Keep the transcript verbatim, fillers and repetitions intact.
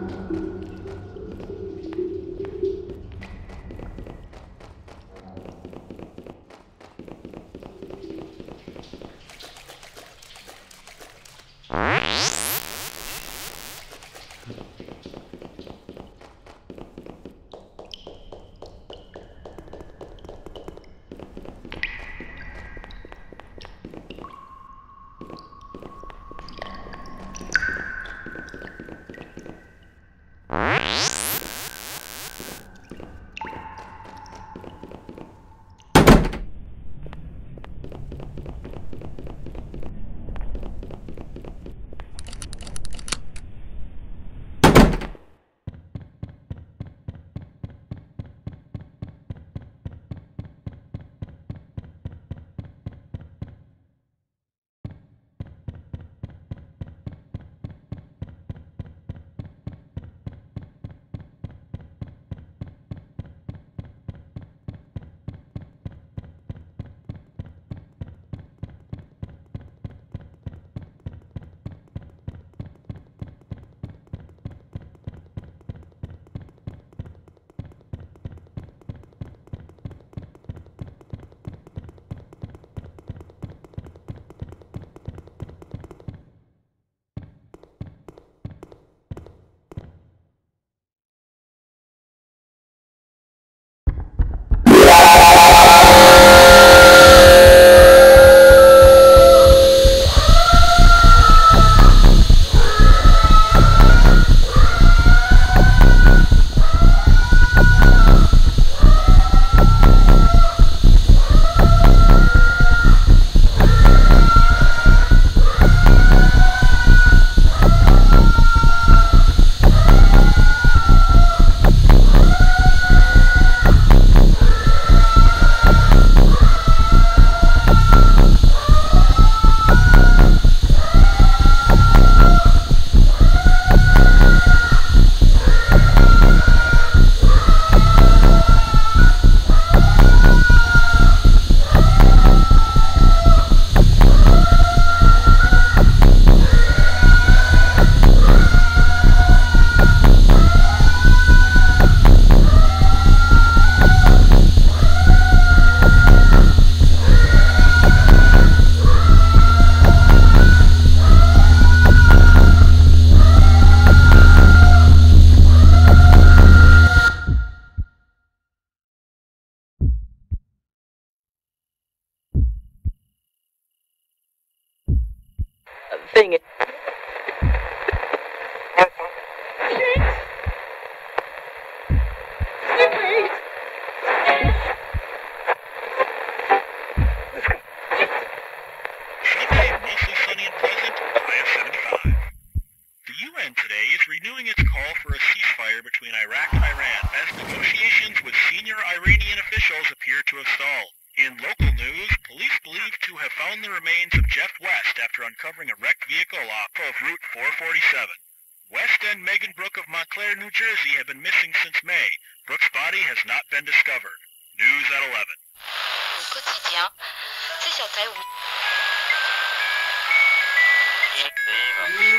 thing. This Sunday, mostly sunny and pleasant, high of seventy-five. The U N today is renewing its call for a ceasefire between Iraq and Iran as negotiations with senior Iranian officials appear to have stalled. In local news, police believe to have found the remains of Jeff West after uncovering a wrecked vehicle off of Route four forty-seven. West and Megan Brooke of Montclair, New Jersey have been missing since May. Brooke's body has not been discovered. News at eleven. Au quotidien, ces châtaignes.